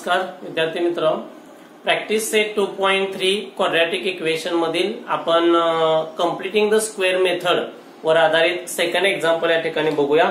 नमस्कार विद्यार्थी मित्र, प्रॅक्टिस सेट 2.3 क्वाड्रॅटिक इक्वेशन मधील आपण कंप्लीटिंग द स्क्वेअर मेथड वर आधारित सेकंड एक्झाम्पल या ठिकाणी बघूया।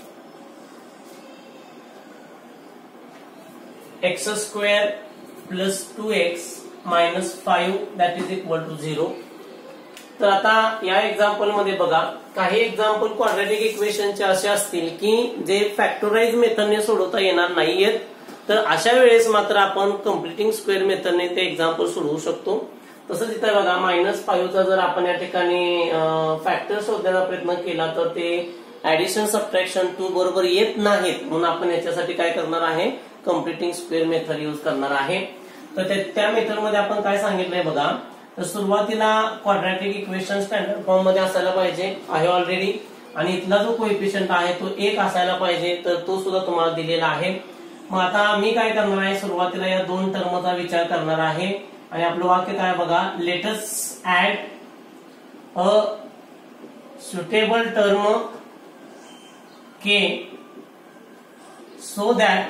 x square plus 2x minus 5 that is equal to 0। तर आता या एक्झाम्पल मध्ये बघा, काही एक्झाम्पल क्वाड्रॅटिक इक्वेशनचे असे असतील की जे फॅक्टराइज मेथडने सोडवता येणार नाहीयेत, तर अशा वेळेस मात्र आपण कंप्लीटिंग स्क्वेअर मेथडने ते एक्झाम्पल सोडवू शकतो। तसंच इथे बघा, -5 चा जर आपण या ठिकाणी फॅक्टर शोधण्याचा प्रयत्न केला तर ते ऍडिशन सबट्रॅक्शन 2 बरोबर येत नाहीत, म्हणून आपण याच्यासाठी काय करणार आहे, कंप्लीटिंग स्क्वेअर मेथड यूज करणार आहे। तर त्या मेथड मध्ये आपण काय सांगितलंय बघा, तर सुरुवातीला क्वाड्रॅटिक इक्वेशन स्टँडर्ड फॉर्म मध्ये असायला पाहिजे आहे ऑलरेडी, आणि इथला जो कोएफिशियंट आहे तो 1 असायला पाहिजे, तर तो सुद्धा तुम्हाला दिलेला आहे। मग आता मी काय करणार आहे, सुरुवातीला या दोन टर्मचा विचार करणार आहे आणि आपलं वाक्य काय बघा, let us add a suitable term k so that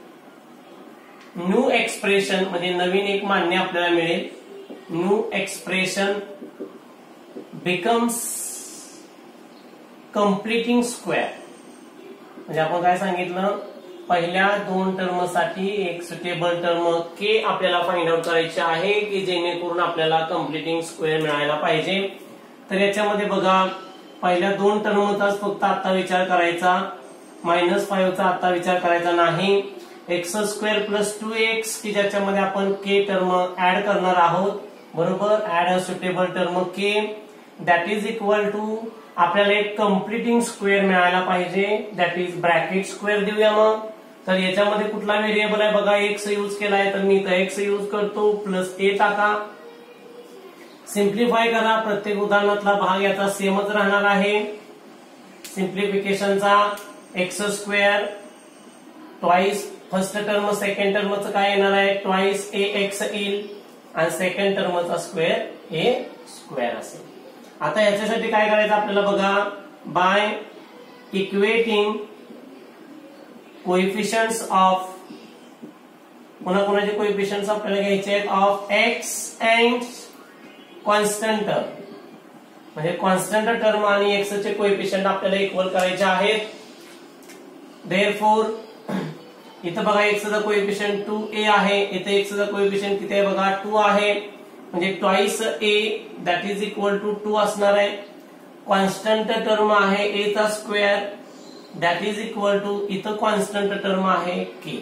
new expression म्हणजे नवीन एक मान्य आपल्याला मिळेल, new expression becomes completing square. म्हणजे आपण काय सांगितलं, पहिल्या दोन टर्म साठी एक सुटेबल टर्म के आपल्याला फाइंड आउट करायची आहे की जेणेकरून आपल्याला कंप्लीटिंग स्क्वेअर मिळायला पाहिजे। तर याच्यामध्ये बघा, पहिल्या दोन टर्मचाच फक्त आता विचार करायचा, -5 चा आता विचार करायचा नाही। x स्क्वेअर प्लस 2x की ज्याच्यामध्ये आपण k टर्म ऍड करणार आहोत, बरोबर, add a suitable term k that is equal to आपल्याला एक कंप्लीटिंग स्क्वेअर मिळायला पाहिजे, दॅट इज ब्रॅकेट स्क्वेअर देऊया। मग तर याच्यामध्ये कुठला व्हेरिएबल आहे बघा, x यूज केलाय तर मी इथं x यूज करतो, प्लस a टाका, सिंप्लिफाय करा, प्रत्येक उदाहरणातला भाग याचा सेमच राहणार आहे। सिंप्लिफिकेशनचा x square twice first term second टर्मचं काय येणार आहे, ट्वाइस ax येईल आणि सेकंड टर्मचा स्क्वेअर a स्क्वेअर असेल। आता याच्यासाठी काय करायचं आपल्याला बघा, बाय इक्वेटिंग कोएफिशियंट्स ऑफ, कोणाकोणाचे कोएफिशियंट्स आपल्याला घ्यायचे आहेत, of x and constant term, म्हणजे कॉन्स्टंट टर्म आणि x चे कोएफिशियंट आपल्याला इक्वल करायचे आहेत। देयरफॉर इथं बघा, x चा कोएफिशियंट 2a आहे, इथे x चा कोएफिशियंट किती आहे बघा, 2 आहे, म्हणजे twice a that is equal to 2 असणार आहे। कॉन्स्टंट टर्म आहे a चा square that is equal to, इथं कॉन्स्टंट टर्म आहे k।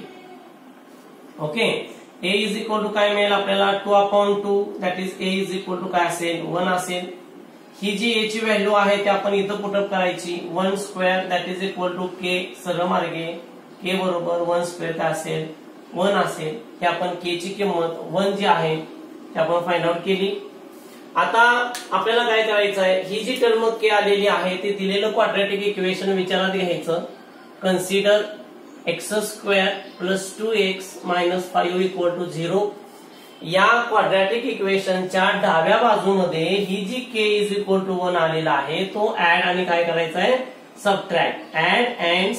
Okay, a is equal to काय मिळेल आपल्याला, 2/2 that is a is equal to काय असेल, 1 असेल। ही जी a ची व्हॅल्यू आहे ती आपण इथं पुटअप करायची, 1 square that is equal to k, सरळ मार्गे k बरोबर 1 स्क्वेअर काय असेल, 1 असेल। हे आपण k ची किंमत 1 जी आहे ती आपण फाइंड आउट केली। आता आपल्याला काय करायचं आहे, ही जी टर्म k आलेली आहे ती दिलेलं क्वाड्रॅटिक इक्वेशन विचारात घ्यायचं। Consider x square plus 2x minus 5 equal to 0। या क्वाड्रॅटिक इक्वेशनच्या डाव्या बाजूमध्ये ही जी k इज इक्वल टू 1 आलेला आहे तो ऍड आणि काय करायचं आहे, सबट्रॅक्ट, ऍड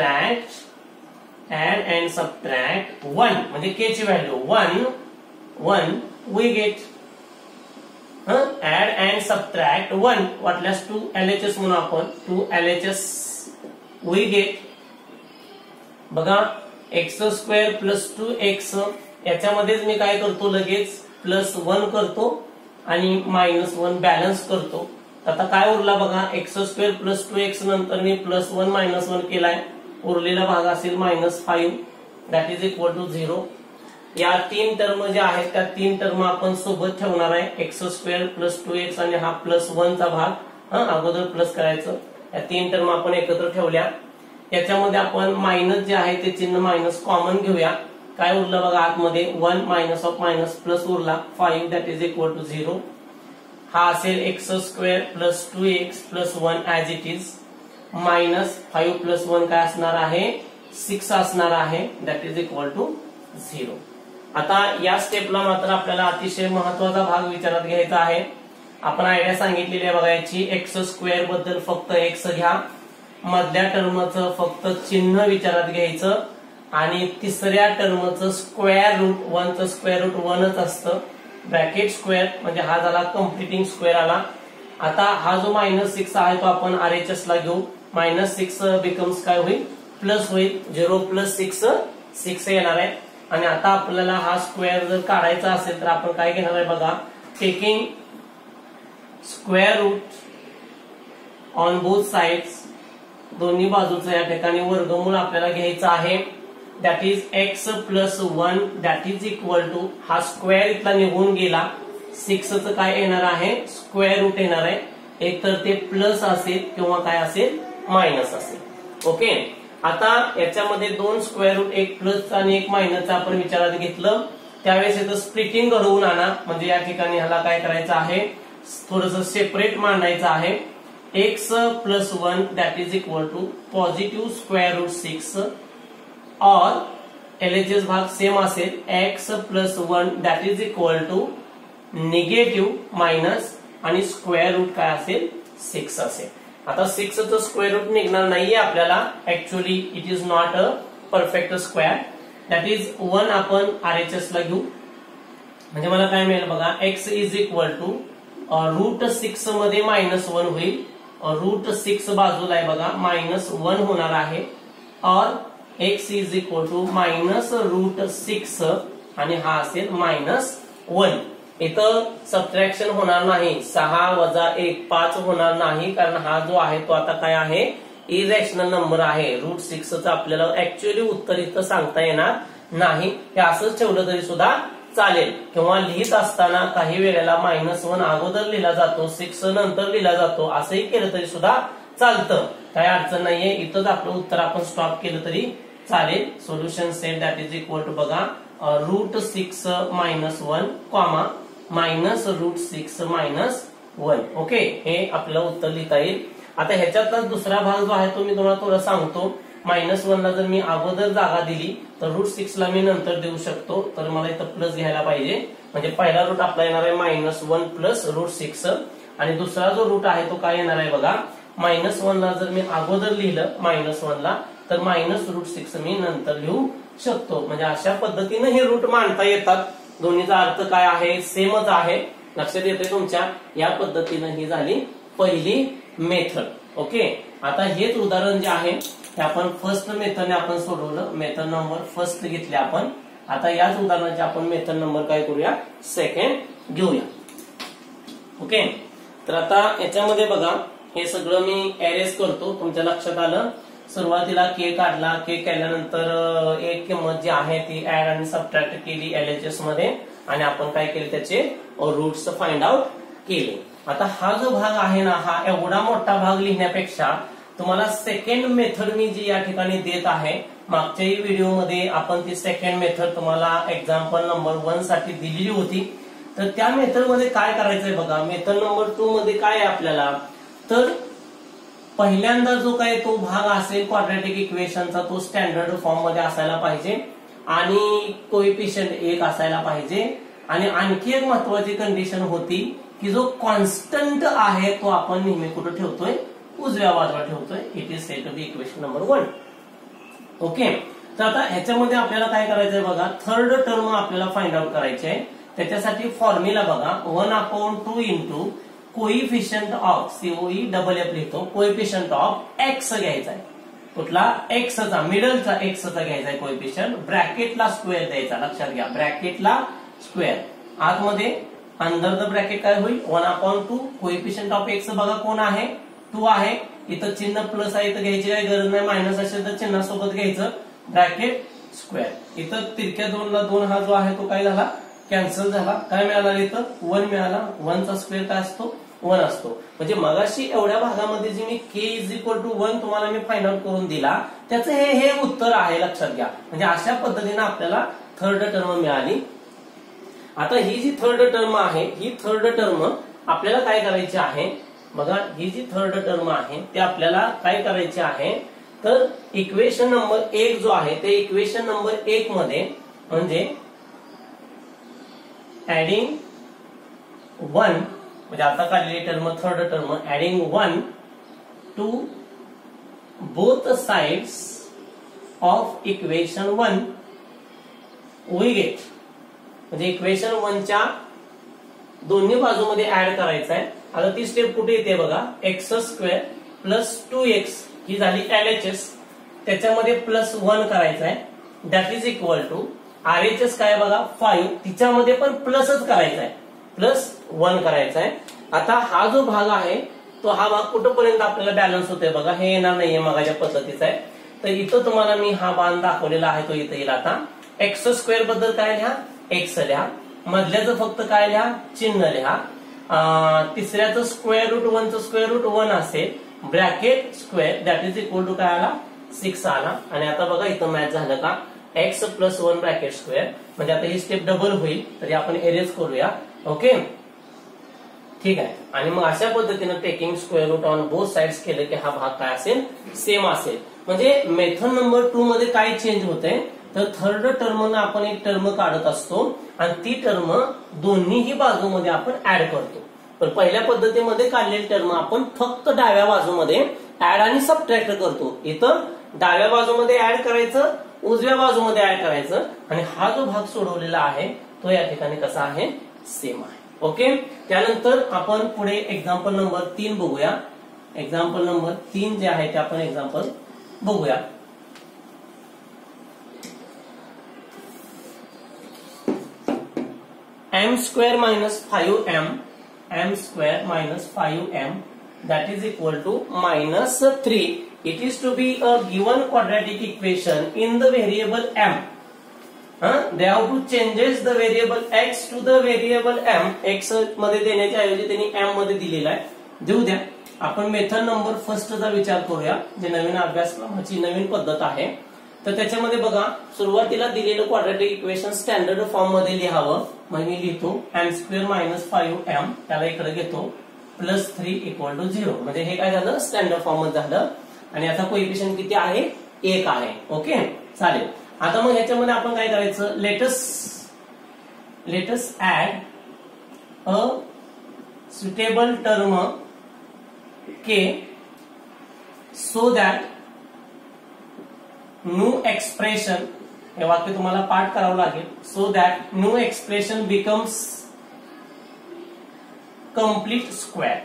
अँड सबट्रॅक्ट 1 म्हणजे k ची value 1 we get, add and subtract 1 वाटल्यास 2 LHS म्हणून आपण 2 LHS वी गेट। बघा, x स्क्वेअर प्लस 2x याच्यामध्येच मी काय करतो, लगेच प्लस 1 करतो आणि -1 बॅलन्स करतो। आता काय उरला बघा, x स्क्वेअर प्लस 2x नंतर मी प्लस 1 -1 केलाय, उरलेला भाग असेल -5 दॅट इज इक्वल टू 0। या तीन टर्म ज्या आहेत त्या तीन टर्म आपण सोबत ठेवणार आहे, x स्क्वेअर प्लस 2x आणि हा प्लस 1 चा भाग अगोदर प्लस करायचं। या तीन टर्म आपण एकत्र ठेवल्या, याच्यामध्ये आपण मायनस जे आहे ते चिन्ह मायनस कॉमन घेऊया, काय उरलं बघा आतमध्ये 1 मायनस ऑफ मायनस प्लस उरला 5 दॅट इज इक्वल टू 0। हा असेल x square plus 2x plus 1 as it is, -5 plus 1 काय असणार आहे, 6 असणार आहे दॅट इज इक्वल टू 0। आता या स्टेपला मात्र आपल्याला अतिशय महत्वाचा भाग विचारात घ्यायचा आहे। आपण आयडिया सांगितलेली आहे बघा याची, x स्क्वेअर बद्दल फक्त x घ्या, मधल्या टर्मचं फक्त चिन्ह विचारात घ्यायचं आणि तिसऱ्या टर्मचं स्क्वेअर रूट 1चं स्क्वेअर रूट 1च असतं. ब्रॅकेट स्क्वेअर म्हणजे हा झाला कम्प्लिटिंग स्क्वेअर आला. आता हा जो -6 आहे तो आपण RHS ला घेऊ. -6 बिकम्स काय होईल, प्लस होईल. 0 + 6 येणार आहे. आणि आता आपल्याला हा स्क्वेअर जर काढायचा असेल तर आपण काय घेणार आहे बघा, taking square root on both sides, दोन्ही बाजूचं या ठिकाणी वर्गमूळ आपल्याला घ्यायचं आहे. That is x + 1 that is equal to, हा स्क्वेअर इथला निघून गेला. 6चं काय येणार आहे, स्क्वेअर रूट येणार आहे. एक तर ते प्लस असेल किंवा काय असेल, मायनस असेल. ओके, आता याच्यामध्ये 2 स्क्वेअर रूट, एक प्लसचा आणि एक मायनसचा आपण विचारात घेतलं. त्यावेळेस इथं स्प्लिटिंग घडवून आणा. म्हणजे या ठिकाणी ह्याला काय करायचं आहे, थोडस सेपरेट मांडायचं आहे. x + 1 that is equal to positive square root 6 और LHS भाग सेम असेल, x + 1 that is equal to negative minus आणि स्क्वेअर रूट काय असेल, 6 असेल. आता 6चं स्क्वेअर रूट निघणार नाहीये आपल्याला. Actually it is not a perfect square. That is 1 आपण RHS ला घेऊ. म्हणजे मला काय मिळेल बघा, x इज इक्वल टू √6 मध्ये -1 होईल. √6 बाजूला आहे बघा, -1 होणार आहे. और x इज इक्वल टू -√6 आणि हा असेल -1. इथं सबट्रॅक्शन होणार नाही. 6 - 1 5 होणार नाही, कारण हा जो आहे तो आता काय आहे, इरॅशनल नंबर आहे. √6चं आपल्याला ऍक्च्युअली उत्तर इथं सांगता येणार नाही. हे असंच ठेवलं तरी सुद्धा चालेल. किंवा लिहित असताना काही वेळेला -1 अगोदर लिहिला जातो, 6 नंतर लिहिला जातो, असंही केलं तरी सुद्धा चालतं. काही अडचण नाहीये. इथंच आपलं उत्तर आपण स्टॉप केलं तरी चालेल. Solution set that is equal to बघा, √6 - 1 कॉमा -√6 - 1. ओके, हे आपलं उत्तर लिहिता येईल. आता ह्याच्यातला दुसरा भाग जो आहे तो मी तुम्हाला थोडा सांगतो. -1 ला जर मी अगोदर जागा दिली तर √6 ला मी नंतर देऊ शकतो. तर मला इथं प्लस घ्यायला पाहिजे. म्हणजे पहिला रूट आपला येणार आहे -1 + √6 आणि दुसरा जो रूट आहे तो काय येणार आहे बघा, -1 ला जर मी अगोदर लिहिलं -1 ला तर -√6 मी नंतर लिहू शकतो. म्हणजे अशा पद्धतीने हे रूट मांडता येतात. दोन्हीचा अर्थ काय आहे, सेमच आहे. लक्षात येते तुमच्या. या पद्धतीने ही झाली पहिली मेथड. ओके, आता हेच उदाहरण जे आहे ते आपण फर्स्ट मेथडने आपण सोडवलं. मेथड नंबर फर्स्ट घेतली आपण. आता याच उदाहरणाचे आपण मेथड नंबर काय करूया, सेकंड घेऊया. ओके, तर आता याच्यामध्ये बघा, हे सगळं मी अरेंज करतो. तुमच्या लक्षात आलं. सुरुवातीला के काढला. के केल्यानंतर एक किंमत जी आहे ती ऍड आणि सबट्रॅक्ट केली LHS मध्ये आणि आपण काय केले, त्याचे रूट्स फाइंड आउट केले. आता हा जो भाग आहे ना, हा एवढा मोठा भाग लिहिण्यापेक्षा तुम्हाला सेकंड मेथड मी जी या ठिकाणी देत आहे, मागच्याही व्हिडिओमध्ये आपण ती सेकंड मेथड तुम्हाला एक्झाम्पल नंबर 1 साठी दिलेली होती. तर त्या मेथड मध्ये काय करायचंय बघा, मेथड नंबर 2 मध्ये काय आहे आपल्याला, तर पहिल्यांदा जो काय तो भाग असेल क्वाड्रॅटिक इक्वेशनचा तो स्टँडर्ड फॉर्म मध्ये असायला पाहिजे आणि कोएफिशियंट 1 असायला पाहिजे. आणि आणखी एक महत्वाची कंडिशन होती की जो कॉन्स्टंट आहे तो आपण नेहमी कुठे ठेवतोय, उजव्या बाजूला ठेवतोय. It is set to be equation number 1. Okay, तर आता ह्याच्यामध्ये आपल्याला काय करायचंय बघा, थर्ड टर्म आपल्याला फाइंड आउट करायची आहे. त्याच्यासाठी फॉर्म्युला बघा, 1/2 इंटू कोइफिशियंट ऑफ COEFF लिहितो, कोइफिशियंट ऑफ x घ्यायचा आहे. कुठला, x चा, मिडलचा x चा घ्यायचा आहे कोइफिशियंट. ब्रॅकेटला स्क्वेअर द्यायचा. लक्षात घ्या, ब्रॅकेटला स्क्वेअर. आतमध्ये अंडर द ब्रॅकेट काय होईल, 1/2. कोइफिशियंट ऑफ x बघा कोण आहे, 2 आहे. इथं चिन्ह प्लस आहे, इथं घ्यायची काही गरज नाही. मायनस असेल तर चिन्हासोबत घ्यायचं. Bracket square. इथं तिरक्या 2 ला 2 हा जो आहे तो काय झाला, कॅन्सल झाला. काय मिळाला, इथं 1 मिळाला. 1 चा स्क्वेअर काय असतो, 1 असतो. म्हणजे मगाशी एवढ्या भागामध्ये जे मी k = 1 तुम्हाला मी फाइंड आउट करून दिला, त्याचं हे उत्तर आहे. लक्षात घ्या. म्हणजे अशा पद्धतीने आपल्याला थर्ड टर्म मिळाली. आता ही जी थर्ड टर्म आहे, ही थर्ड टर्म आपल्याला काय करायची आहे बघा, ही जी थर्ड टर्म आहे ते आपल्याला काय करायची आहे, तर इक्वेशन नंबर 1 जो आहे ते इक्वेशन नंबर 1 मध्ये म्हणजे ऍडिंग 1, म्हणजे आता काढलेली term third term, adding 1 to both sides of equation 1 we get, म्हणजे इक्वेशन 1 च्या दोन्ही बाजूमध्ये ऍड करायचं आहे. आता ती स्टेप कुठे येते बघा, एक्स स्क्वेअर प्लस 2x ही झाली LHS, त्याच्यामध्ये प्लस 1 करायचं आहे, that is equal to RHS काय बघा 5, तिच्यामध्ये पण प्लसच करायचा आहे, प्लस 1 करायचा आहे. आता हा जो भाग आहे तो हा भाग कुठपर्यंत आपल्याला बॅलन्स होतोय बघा, हे येणार नाहीये मगाच्या पद्धतीचा आहे. तर इथं तुम्हाला मी हा बाण दाखवलेला आहे तो इथं येईल. आता एक्स स्क्वेअर बद्दल काय लिहा, एक्स लिहा, मधल्याचं फक्त काय लिहा, चिन्ह लिहा, तिसऱ्याचं स्क्वेअर रूट 1 चं स्क्वेअर रूट 1 असेल, bracket square that is equal to काय आला 6 आला. आणि आता बघा इथं मॅच झालं का, एक्स प्लस 1 ब्रॅकेट स्क्वेअर, म्हणजे आता ही स्टेप डबल होईल, तरी आपण एरेज करूया. ओके ठीक आहे. आणि मग अशा पद्धतीने taking square root on both sides केलं की हा भाग काय असेल, सेम असेल. म्हणजे मेथड नंबर 2 मध्ये काय चेंज होते, तर थर्ड टर्म आपण एक टर्म काढत असतो आणि ती टर्म दोन्हीही बाजूमध्ये आपण ऍड करतो. पण पहिल्या पद्धतीमध्ये काढलेली टर्म आपण फक्त डाव्या बाजूमध्ये ऍड आणि सबट्रॅक्ट करतो. इथं डाव्या बाजूमध्ये ऍड करायचं, उजव्या बाजूमध्ये ऍड करायचं, आणि हा जो भाग सोडवलेला आहे तो या ठिकाणी कसा आहे, सेम आहे. ओके, त्यानंतर आपण पुढे एक्झाम्पल नंबर 3 बघूया. एक्झाम्पल नंबर 3 जे आहे ते आपण एक्झाम्पल बघूया. m square minus 5m, m square minus 5m that is equal to minus 3. It is to be a given quadratic equation in the variable m. They have to changes the variable x to the variable m. x मध्ये देण्याच्या ऐवजी त्यांनी m मध्ये दिलेला आहे, देऊ द्या. आपण मेथड नंबर फर्स्टचा विचार करूया, जे नवीन अभ्यासक्रमाची नवीन पद्धत आहे. तर त्याच्यामध्ये बघा, सुरुवातीला दिलेलं क्वाड्रॅटिक इक्वेशन स्टँडर्ड फॉर्म मध्ये लिहावं. मग मी लिहितो m स्क्वेअर मायनस 5m, त्याला इकडे घेतो, प्लस 3 इक्वल टू 0. म्हणजे हे काय झालं, स्टँडर्ड फॉर्म मध्ये झालं. आणि आता कोएफिशियंट किती आहे, 1 आहे. ओके चालेल. आता मग ह्याच्यामध्ये आपण काय करायचं, let's add a suitable term k so that new expression, हे वाक्य तुम्हाला पाठ करावं लागेल, so that new expression becomes complete square.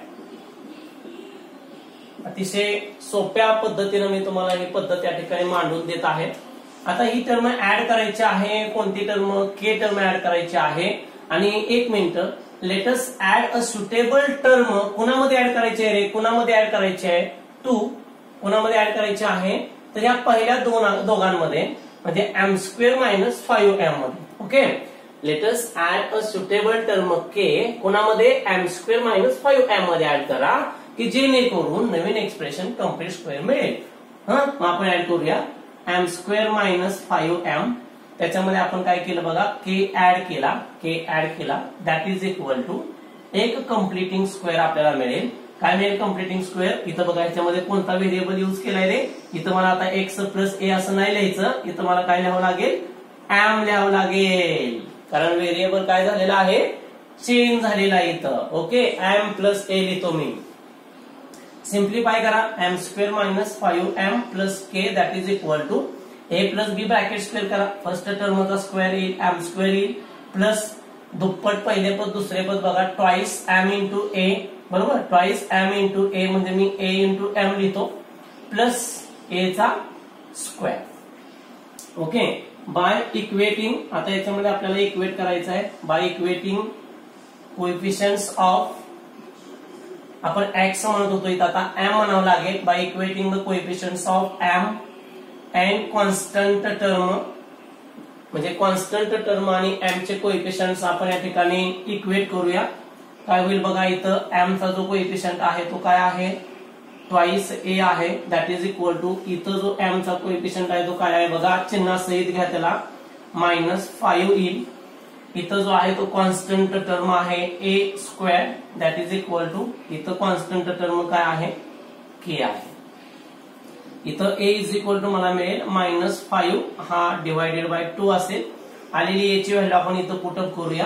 अतिशय सोप्या पद्धतीने मी तुम्हाला ही पद्धत या ठिकाणी मांडून देत आहे. आता ही टर्म ऍड करायची आहे, कोणती टर्म, के टर्म ऍड करायची आहे. आणि एक minute, let's add a suitable term कुणामध्ये ऍड करायची आहे रे, कुणामध्ये ऍड करायची आहे, टू कुणामध्ये ऍड करायची आहे, तर या पहिल्या दोघांमध्ये, म्हणजे m स्क्वेअर मायनस 5m मध्ये. Okay, let's add a suitable term k कोणामध्ये, m स्क्वेअर मायनस 5m मध्ये ऍड करा, की जेणेकरून नवीन एक्सप्रेशन कम्प्लीट स्क्वेअर मिळेल. मग आपण ऍड करूया m स्क्वेअर मायनस 5m, त्याच्यामध्ये आपण काय केलं बघा, के ऍड केला, दॅट इज इक्वल टू एक कम्प्लिटिंग स्क्वेअर आपल्याला मिळेल. काय मिळेल, कम्प्लिटिंग स्क्वेअर. इथं बघा, ह्याच्यामध्ये कोणता व्हेरिएबल यूज केलाय रे, इथं मला आता x प्लस a असं नाही लिहायचं, इथं मला काय लिहावं लागेल, m लिहावं लागेल, कारण व्हेरिएबल काय झालेला आहे, चेंज झालेला आहे इथं. ओके, m प्लस a लिहितो मी. सिंप्लिफाय करा, m square minus 5m plus k that is equal to a plus b bracket square करा, फर्स्ट टर्मचा स्क्वेअर येईल, m स्क्वेअर येईल, प्लस दुप्पट पहिले पद दुसरे पद बघा, ट्वाइस m इंटू a, बरोबर, ट्वाइस m इंटू a म्हणजे मी a इंटू m लिहितो, प्लस a चा स्क्वेअर. ओके, बाय इक्वेटिंग, आता याच्यामध्ये आपल्याला इक्वेट करायचं आहे, बाय इक्वेटिंग कोएफिशियंट्स ऑफ, आपण x म्हणत होतो, इथं आता m म्हणावं लागेल, by equating the coefficients of m and constant term, म्हणजे कॉन्स्टंट टर्म आणि m चे कोएफिशियंट्स आपण या ठिकाणी इक्वेट करूया. काय होईल बघा, इथं m चा जो कोएफिशियंट आहे तो काय आहे, ट्वाइस a आहे, दॅट इज इक्वल टू, इथं जो m चा कोएफिशियंट आहे तो काय आहे बघा, चिन्हासहित घ्या त्याला, -5 येईल. इथं जो आहे तो कॉन्स्टंट टर्म आहे a square, that is equal to, इथं कॉन्स्टंट टर्म काय आहे, k आहे. इथं a इज इक्वल टू मला मिळेल -5, हा डिवायडेड बाय 2 असेल. आलेली a ची व्हॅल्यू आपण इथं पुटअप करूया,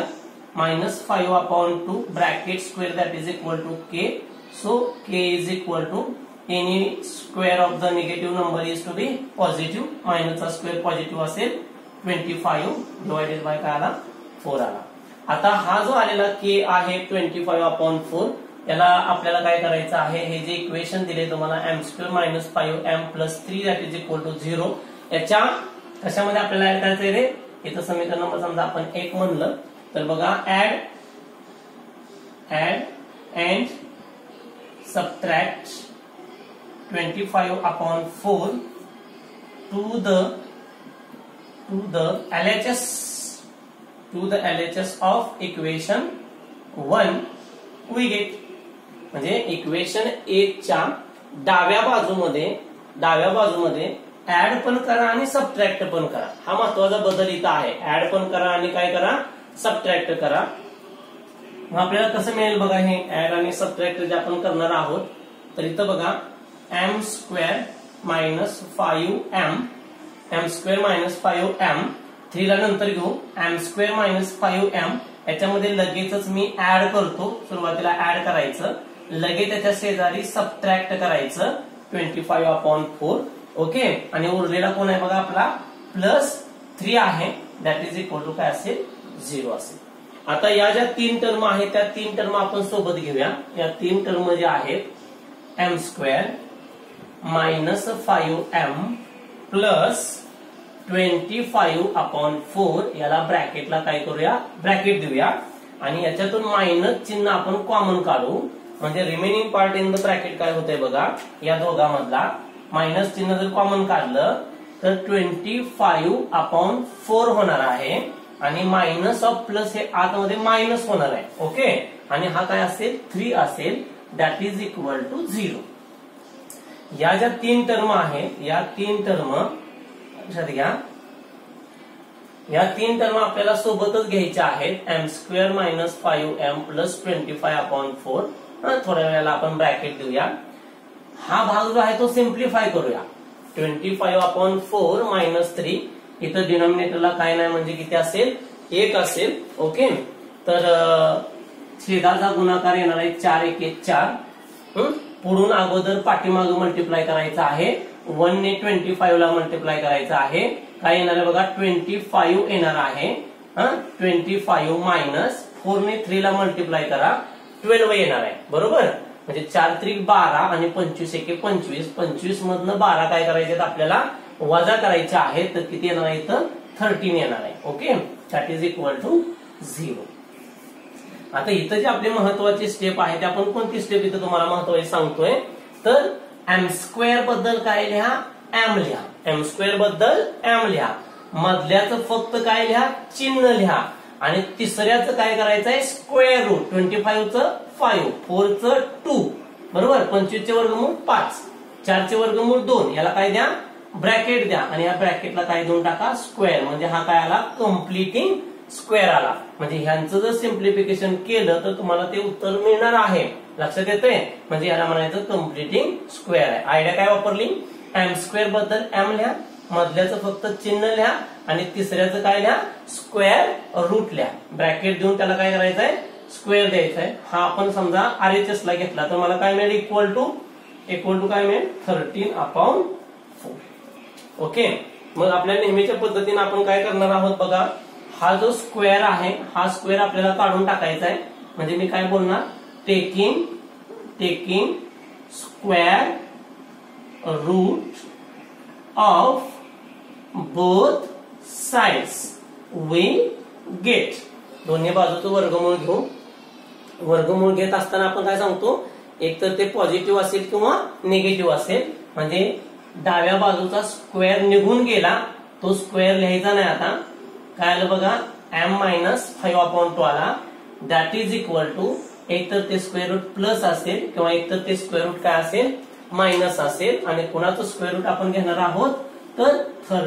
-5/2 bracket square that is equal to k. So k is equal to any square of the negative number is to be positive. मायनसचा स्क्वेअर पॉझिटिव्ह असेल. 25 डिवायडेड बाय काय आला 4 आला. आता हा जो आलेला के आहे 25/4 याला आपल्याला काय करायचं आहे, हे जे इक्वेशन दिले तुम्हाला m² - 5m + 3 that is equal to 0 याच्या कशामध्ये आपल्याला ऍड करायचं आहे रे. इथं समीकरण नंबर समजा आपण 1 म्हणलं तर बघा add and subtract 25/4 to the LHS of equation 1 we get. म्हणजे इक्वेशन 1 च्या डाव्या बाजूमध्ये ऍड पण करा आणि सबट्रॅक्ट पण करा. हा महत्वाचा बदल इथं आहे. ऍड पण करा आणि काय करा सबट्रॅक्ट करा. मग आपल्याला कसं मिळेल बघा हे ऍड आणि सबट्रॅक्ट जे आपण करणार आहोत. तर इथं बघा m² - 5m 3 ला नंतर घेऊ. m² - 5m याच्यामध्ये लगेचच मी ऍड करतो. सुरुवातीला ऍड करायचं, लगेच त्याच्या शेजारी सबट्रॅक्ट करायचं 25/4. ओके. आणि उरलेला कोण आहे बघा आपला +3 आहे दॅट इज इक्वल टू काय असेल 0 असेल. आता या ज्या 3 टर्म आहेत त्या 3 टर्म आपण सोबत घेऊया. या 3 टर्म ज्या आहेत m² - 5m + 25/4 याला ब्रॅकेटला काय करूया ब्रॅकेट देऊया आणि याच्यातून मायनस चिन्ह आपण कॉमन काढू. म्हणजे remaining part in the bracket काय होतंय बघा या दोघांमधला मायनस चिन्ह जर कॉमन काढलं तर 25/4 होणार आहे आणि मायनस ऑफ प्लस हे आतमध्ये मायनस होणार आहे. ओके. आणि हा काय असेल 3 असेल दॅट इज इक्वल टू 0. या ज्या 3 टर्म आहेत या 3 टर्म लक्षात घ्या. या 3 टर्म आपल्याला सोबतच घ्यायच्या आहेत. m² - 5m + 25/4. थोड्या वेळाला आपण ब्रॅकेट देऊया. हा भाग जो आहे तो सिम्प्लिफाय करूया. 25/4 - 3 इथं डिनॉमिनेटरला काय नाही म्हणजे किती असेल 1 असेल. ओके. तर छेदाचा गुणाकार येणार आहे 4 × 1 = 4. पुढून अगोदर पाठीमाग मल्टिप्लाय करायचं आहे. 1 ने 25 ला मल्टिप्लाय करायचं आहे. काय येणार आहे बघा 25 येणार आहे. 25 मायनस 4 ने 3 ला मल्टिप्लाय करा 12 येणार आहे. बरोबर. म्हणजे 4 × 3 = 12 आणि 25 × 1 = 25. 25 मधनं 12 काय करायचे आपल्याला वजा करायचे आहे. तर किती येणार आहे इथं 13 येणार आहे. Okay. That is equal to 0. आता इथं जी आपली महत्वाची स्टेप आहे ते आपण कोणती स्टेप इथं तुम्हाला महत्वाची सांगतोय. तर m² बद्दल काय लिहा m लिहा. m² बद्दल m लिहा. मधल्याचं फक्त काय लिहा चिन्ह लिहा. आणि तिसऱ्याचं काय करायचं आहे स्क्वेअर रूट. 25चं 5 4चं 2 बरोबर. 25चे वर्गमूळ 5 4चे वर्गमूळ 2 याला काय द्या ब्रॅकेट द्या आणि या ब्रॅकेटला काय देऊन टाका स्क्वेअर. म्हणजे हा काय आला कम्प्लिटिंग स्क्वेअर आला. म्हणजे ह्यांचं जर सिम्प्लिफिकेशन केलं तर तुम्हाला ते उत्तर मिळणार आहे. लक्षात येतंय. म्हणजे याला म्हणायचं कम्प्लिटिंग स्क्वेअर आहे. आयडिया काय वापरली m² बद्दल m लिहा. मधल्याचं फक्त चिन्ह लिहा आणि तिसऱ्याचं काय लिहा स्क्वेअर रूट लिहा. ब्रॅकेट देऊन त्याला काय करायचंय स्क्वेअर द्यायचा आहे. हा आपण समजा RHS ला घेतला तर मला काय मिळेल इक्वल टू काय मिळेल 13/4. ओके. मग आपल्या नेहमीच्या पद्धतीने आपण काय करणार आहोत बघा. हा जो स्क्वेअर आहे हा स्क्वेअर आपल्याला काढून टाकायचा आहे. म्हणजे मी काय बोलणार taking square root of both sides we get. दोन्ही बाजूचं वर्गमूळ घेऊ. वर्गमूळ घेत असताना आपण काय सांगतो एक तर ते पॉझिटिव्ह असेल किंवा निगेटिव्ह असेल. म्हणजे डाव्या बाजूचा स्क्वेअर निघून गेला तो स्क्वेअर लिहायचा नाही. आता काय आलं बघा m - 5/2 आला दॅट इज इक्वल टू एक तर ते स्क्वेअर रूट प्लस असेल किंवा एक तर ते स्क्वेअर रूट काय असेल मायनस असेल. आणि कोणाचं स्क्वेअर रूट आपण घेणार आहोत तर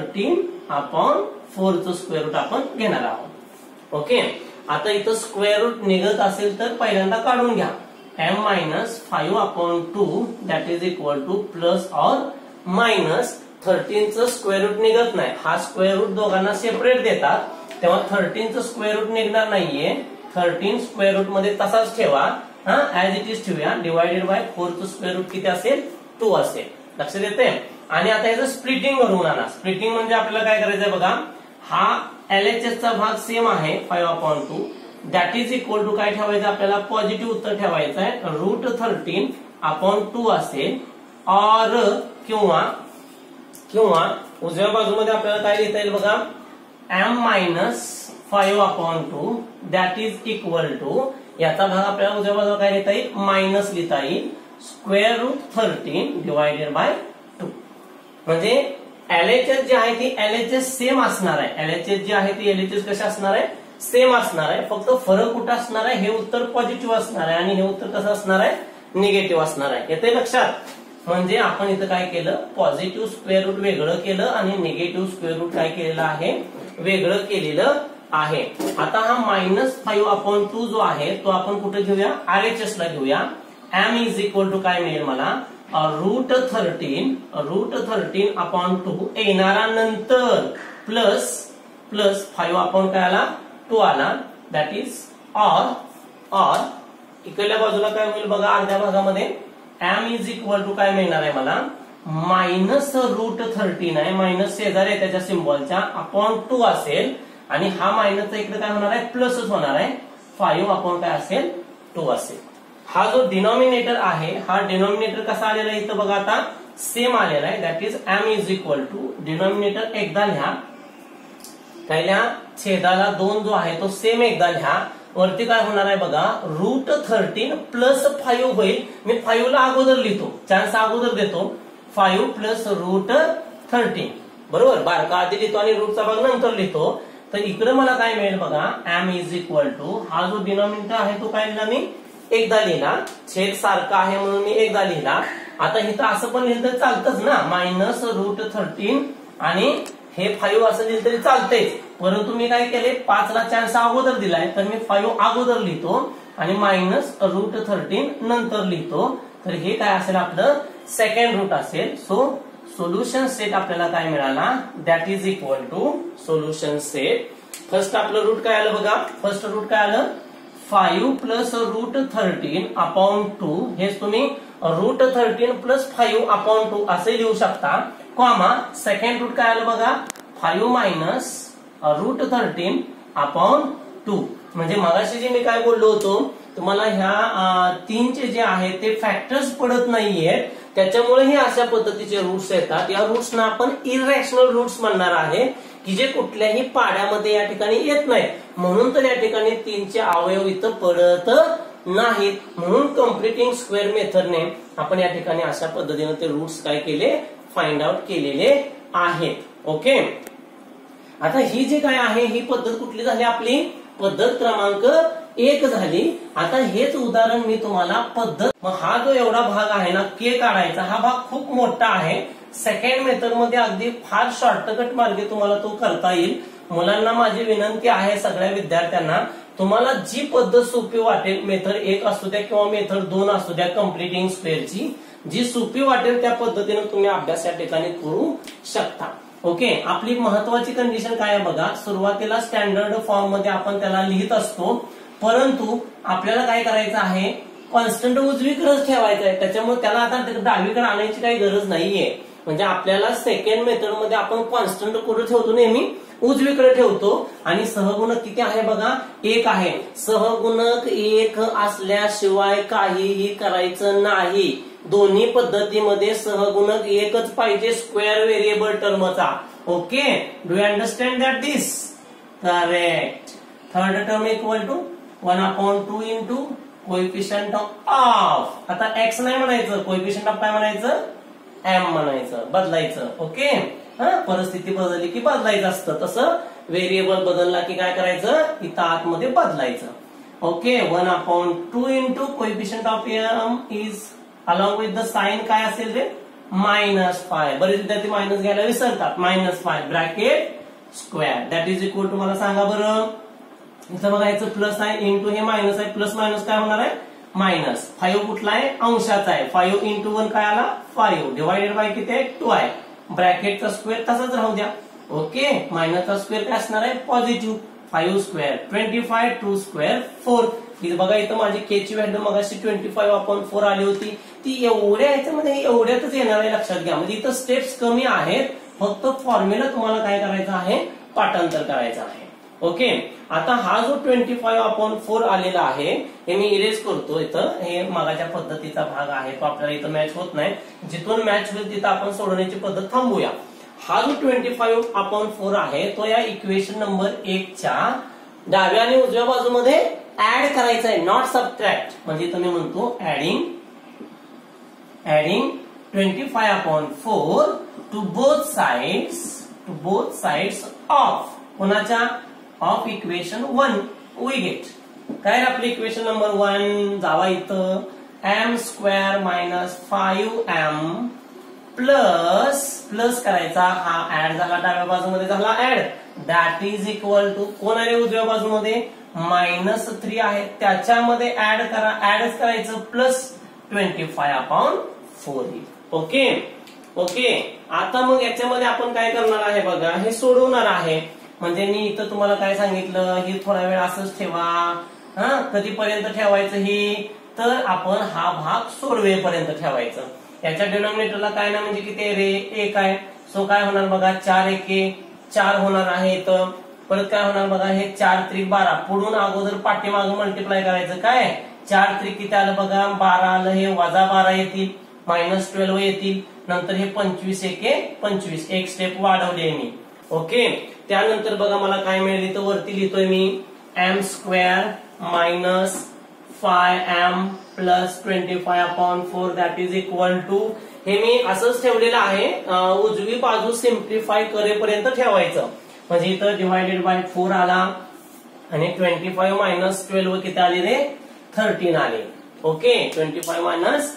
13/4 चं स्क्वेअर रूट आपण घेणार आहोत. ओके. आता इथं स्क्वेअर रूट निघत असेल तर पहिल्यांदा काढून घ्या. m - 5/2 that is equal to plus or minus 13 चं स्क्वेअर रूट निघत नाही. हा स्क्वेअर रूट दोघांना सेपरेट देतात तेव्हा 13 चं स्क्वेअर रूट निघणार नाहीये. 13 स्क्वेअर रूट मध्ये तसाच ठेवा. ऍज इट इज ठेवूया. डिवायडेड बाय 4 चं स्क्वेअर रूट किती असेल 2 असेल. लक्षात येते. आणि आता याचं स्प्लिटिंग करून आणा. स्प्लिटिंग म्हणजे आपल्याला काय करायचंय बघा, हा LHS चा भाग सेम आहे 5/2 दॅट इज इक्वल टू काय ठेवायचं आपल्याला, पॉझिटिव्ह उत्तर ठेवायचं आहे. √13/2 असेल और किंवा उजव्या बाजूमध्ये आपल्याला काय लिहिता येईल बघा, m-5/2 that is equal to, याचा भाग आपल्याला उजव्या बाजूला काय लिहिता येईल, मायनस लिहिता येईल √13/2. म्हणजे LHS जी आहे ती LHS सेम असणार आहे. LHS जी आहे ती LHS कशी असणार आहे, सेम असणार आहे. फक्त फरक कुठं असणार आहे, हे उत्तर पॉझिटिव्ह असणार आहे आणि हे उत्तर कसं असणार आहे, निगेटिव्ह असणार आहे. येते लक्षात. म्हणजे आपण इथं काय केलं, पॉझिटिव्ह स्क्वेअर रूट वेगळं केलं आणि निगेटिव्ह स्क्वेअर रूट काय केलेलं आहे, वेगळं केलेलं आहे. आता हा -5/2 जो आहे तो आपण कुठे घेऊया, RHS ला घेऊया. m इज इक्वल टू काय मिळेल मला, √13/2 येणारा नंतर प्लस 5 काय आला, 2 आला. दॅट इज और इकडल्या बाजूला काय होईल बघा, अर्ध्या भागामध्ये m इज इक्वल टू काय मिळणार आहे मला, -√13 आहे, मायनस शेजारी आहे त्याच्या सिम्बॉलच्या, /2 असेल आणि हा मायनसचा इकडे काय होणार आहे, प्लसच होणार आहे. 5 काय असेल, 2 असेल. हा जो डिनॉमिनेटर आहे, हा डिनॉमिनेटर कसा आलेला आहे इथं बघा, आता सेम आलेला आहे. That is m is equal to, denominator एकदा लिहा, पहिल्या छेदाला 2 जो आहे तो सेम एकदा लिहा. वरती काय होणार आहे बघा, √13 प्लस 5 होईल. मी 5 ला अगोदर लिहितो, चान्स अगोदर देतो. 5 प्लस √13 बरोबर, बारका आधी लिहितो आणि रूटचा भाग नंतर लिहितो. तर इकडे मला काय मिळेल बघा, m इज इक्वल टू, हा जो डिनॉमिनेटर आहे तो काय लिहिला मी, एकदा लिहिला. छेद सारखा आहे म्हणून मी एकदा लिहिला. आता इथं असं पण लिहिलं तर चालतंच ना, -√13 आणि हे 5 असं लिहिलं तरी चालतेच. परंतु मी काय केले, 5 ला चान्स अगोदर दिलाय तर मी 5 अगोदर लिहितो आणि -√13 नंतर लिहितो. तर हे काय असेल, आपलं सेकंड रूट असेल. सो सोल्युशन सेट आपल्याला काय मिळाला, that is equal to solution set. First आपलं रूट काय आलं बघा, फर्स्ट रूट काय आलं, 5 प्लस √13/2. हेच तुम्ही √13 प्लस 5/2 असे लिहू शकता. कॉमा सेकंड रूट काय आलं बघा, 5 मायनस √13/2. म्हणजे मगाशी जे मी काय बोललो होतो तुम्हाला, ह्या 3चे जे आहे ते फॅक्टर्स पडत नाहीये, त्याच्यामुळे हे अशा पद्धतीचे रूट्स येतात. या रूट्सना आपण इरॅशनल रूट्स म्हणणार आहे, की जे कुठल्याही पाड्यामध्ये या ठिकाणी येत नाही. म्हणून तर या ठिकाणी 3चे अवयव इथं पडत नाहीत. म्हणून कम्प्लिटिंग स्क्वेअर मेथडने आपण या ठिकाणी अशा पद्धतीने ते रूट्स काय केले, फाइंड आउट केलेले आहेत. ओके. आता ही जे काय आहे ही पद्धत कुठली झाली, आपली पद्धत क्रमांक 1 झाली. आता हेच उदाहरण मी तुम्हाला पद्धत, मग हा जो एवढा भाग आहे ना के काढायचा, हा भाग खूप मोठा आहे. सेकंड मेथड मध्ये अगदी फार शॉर्टकट मार्गे तुम्हाला तो करता येईल. मुलांना माझी विनंती आहे, सगळ्या विद्यार्थ्यांना, तुम्हाला जी पद्धत सोपी वाटेल, मेथड 1 असू द्या किंवा मेथड 2 असू द्या, कम्प्लिटिंग स्क्वेअरची जी सोपी वाटेल त्या पद्धतीने तुम्ही अभ्यास या ठिकाणी करू शकता. ओके. आपली महत्वाची कंडिशन काय आहे बघा, सुरुवातीला स्टँडर्ड फॉर्म मध्ये आपण त्याला लिहित असतो, परंतु आपल्याला काय करायचं आहे, कॉन्स्टंट उजवीकडेच ठेवायचं आहे. त्याच्यामुळे त्याला आता डावीकडे आणायची काही गरज नाहीये. म्हणजे आपल्याला सेकंड मेथड मध्ये आपण कॉन्स्टंट कुठे ठेवतो, नेहमी उजवीकडे ठेवतो. आणि सहगुणक किती आहे बघा, 1 आहे. सहगुणक 1 असल्याशिवाय काहीही करायचं नाही. दोन्ही पद्धतीमध्ये सहगुणक 1च पाहिजे स्क्वेअर व्हेरिएबल टर्मचा. Okay. Do you understand that this, correct. Third term equal to 1/2 into coefficient of, आता x नाही म्हणायचं, कोएफिशियंट ऑफ काय म्हणायचं, m म्हणायचं, बदलायचं. ओके. परिस्थिती बदलली की बदलायचं असतं, तसं व्हेरिएबल बदलला की काय करायचं, इथं आतमध्ये बदलायचं. Okay. 1/2 into coefficient of m is along with the sign काय असेल रे, -5. बरेच विद्यार्थी मायनस घ्यायला विसरतात. -5 bracket square that is equal to, मला सांगा बरं, इथं बघायचं प्लस आहे इंटू हे मायनस आहे, प्लस मायनस काय होणार आहे, मायनस. 5 कुठला आहे, अंशाचा आहे. 5 इंटू 1 काय आला, 5 डिवायडेड बाय किती आहे, 2 आहे. ब्रॅकेटचा स्क्वेअर तसाच राहू द्या. ओके. मायनसचा स्क्वेअर काय असणार आहे, पॉझिटिव्ह. 5 square 25, 2 square 4. की बघा इथं माझी के ची व्हॅल्यू मगाशी 25/4 आली होती, ती एवढ्या ह्याच्यामध्ये एवढ्यातच येणार आहे, लक्षात घ्या. म्हणजे इथं स्टेप्स कमी आहेत, फक्त फॉर्म्युला तुम्हाला काय करायचं आहे, पाठांतर करायचं आहे. ओके. आता हा जो 25/4 आलेला आहे हे मी इरेज करतो. इथं हे मागाच्या पद्धतीचा भाग आहे, तो आपल्याला इथं मॅच होत नाही. जिथून मॅच होईल तिथं आपण सोडवण्याची पद्धत थांबूया. हा जो 25/4 आहे तो या इक्वेशन नंबर 1 च्या डाव्या आणि उजव्या बाजूमध्ये ऍड करायचा आहे, नॉट सबट्रॅक्ट. म्हणजे इथं मी म्हणतो adding 25/4 to both sides of कोणाच्या, ऑफ इक्वेशन 1 वी गेट. काय आपली इक्वेशन नंबर 1, जावा इथं m² - 5m प्लस करायचा, हा ऍड झाला, डाव्या बाजूमध्ये झाला add, that is equal to कोण आहे उजव्या बाजूमध्ये -3 आहे, त्याच्यामध्ये ऍड करा, ऍडच करायचं, प्लस 25/4. ओके. ओके. आता मग याच्यामध्ये आपण काय करणार आहे बघा, हे सोडवणार आहे. म्हणजे मी इथं तुम्हाला काय सांगितलं, ही थोडा वेळ असंच ठेवा. कधीपर्यंत ठेवायचं ही, तर आपण हा भाग सोडवेपर्यंत ठेवायचं. याच्या डिनॉमिनेटरला काय ना म्हणजे किती रे, 1 आहे. सो काय होणार बघा, 4 1 4 होणार आहे इथं. परत काय होणार बघा, हे 4 त्रिक 12, पुढून अगोदर पाठीमागं मल्टिप्लाय करायचं. काय 4 त्रिक किती आलं बघा, 12 आलं, हे -12 येतील, -12 येतील. नंतर हे 25 1 25, एक स्टेप वाढवली मी. ओके. त्यानंतर बघा मला काय मिळेल, तर वरती लिहितोय मी m² - 5m plus 25/4 that is equal to, हे मी असंच ठेवलेलं आहे, उजवी बाजू सिम्प्लिफाय करेपर्यंत ठेवायचं. म्हणजे इथं डिवायडेड बाय 4 आला आणि 25 - 12 किती आले रे, 13 आले. ओके. 25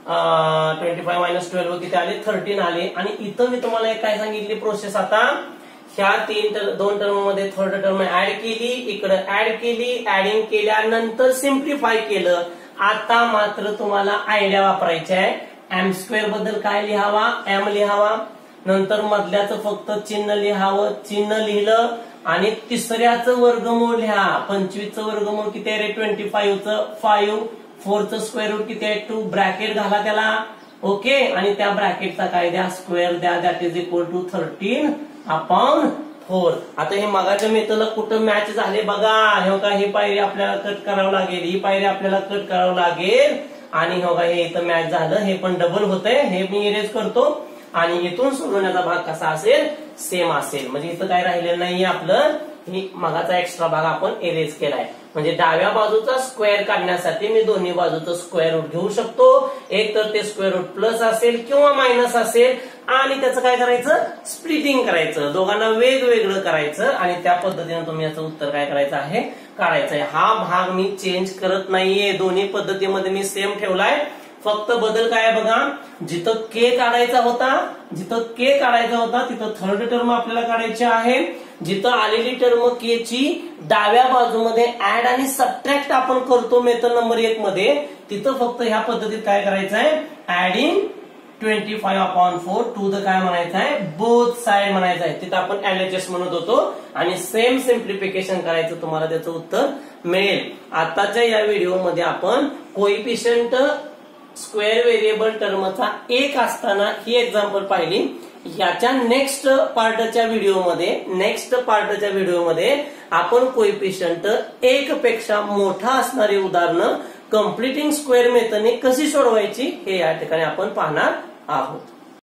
- 12 किती आले, 13 आले. आणि इथं मी तुम्हाला काय सांगितली प्रोसेस, आता ह्या 2 टर्म मध्ये थर्ड टर्म ऍड केली, इकडे ऍड केली, ऍडिंग केल्यानंतर सिम्प्लिफाय केलं. आता मात्र तुम्हाला आयडिया वापरायची आहे. m² बद्दल काय लिहावा, m लिहावा, नंतर मधल्याचं फक्त चिन्ह लिहावं, चिन्ह लिहिलं, आणि तिसऱ्याचं वर्गमूळ लिहा. 25चं वर्गमूळ किती आहे रे, 25चं 5, 4चं स्क्वेअर रूट किती आहे 2, ब्रॅकेट घाला त्याला. ओके. आणि त्या ब्रॅकेटचा काय द्या, स्क्वेअर द्या, दॅट इज इक्वल टू 13/4. आता हे मगाच्या मेथडला कुठं मॅच झाले बघा. हे का, ही पायरी आपल्याला कट करावं लागेल, ही पायरी आपल्याला कट करावं लागेल, आणि हे बघा हे इथं मॅच झालं, हे पण डबल होतंय. हे मी इरेज करतो आणि इथून सोडवण्याचा भाग कसा असेल, सेम असेल. म्हणजे इथं काय राहिलेलं नाहीये आपलं, ही मगाचा एक्स्ट्रा भाग आपण इरेज केलाय. म्हणजे डाव्या बाजूचा स्क्वेअर काढण्यासाठी मी दोन्ही बाजूचं स्क्वेअर रूट घेऊ शकतो. एक तर ते स्क्वेअर रूट प्लस असेल किंवा मायनस असेल, आणि त्याचं काय करायचं, स्प्लिटिंग करायचं, दोघांना वेगवेगळं करायचं, आणि त्या पद्धतीने तुम्ही याचं उत्तर काय करायचं आहे, काढायचं आहे. हा भाग मी चेंज करत नाहीये, दोन्ही पद्धतीमध्ये मी सेम ठेवलाय. फक्त बदल काय आहे बघा, जिथं के काढायचा होता तिथं थर्ड टर्म आपल्याला काढायची आहे. जिथं आलेली टर्म के ची डाव्या बाजूमध्ये ऍड आणि सबट्रॅक्ट आपण करतो मेथड नंबर 1 मध्ये, तिथं फक्त ह्या पद्धतीत काय करायचं आहे, ऍडिंग 25/4 टू द काय म्हणायचं आहे, बोथ साइड म्हणायचं आहे. तिथं आपण LHS म्हणत होतो, आणि सेम सिम्प्लिफिकेशन करायचं, तुम्हाला त्याचं उत्तर मिळेल. आताच्या या व्हिडिओमध्ये आपण कोइफिशियंट स्क्वेअर व्हेरिएबल टर्मचा 1 असताना ही एक्झाम्पल पाहिली. याच्या नेक्स्ट पार्टच्या व्हिडिओमध्ये आपण कोइफिशियंट 1 पेक्षा मोठा असणारी उदाहरणं कम्प्लिटिंग स्क्वेअर मेथडने कशी सोडवायची हे या ठिकाणी आपण पाहणार आहोत.